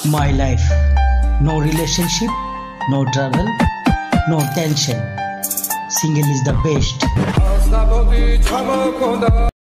My life. No relationship, no travel, no tension. Single is the best.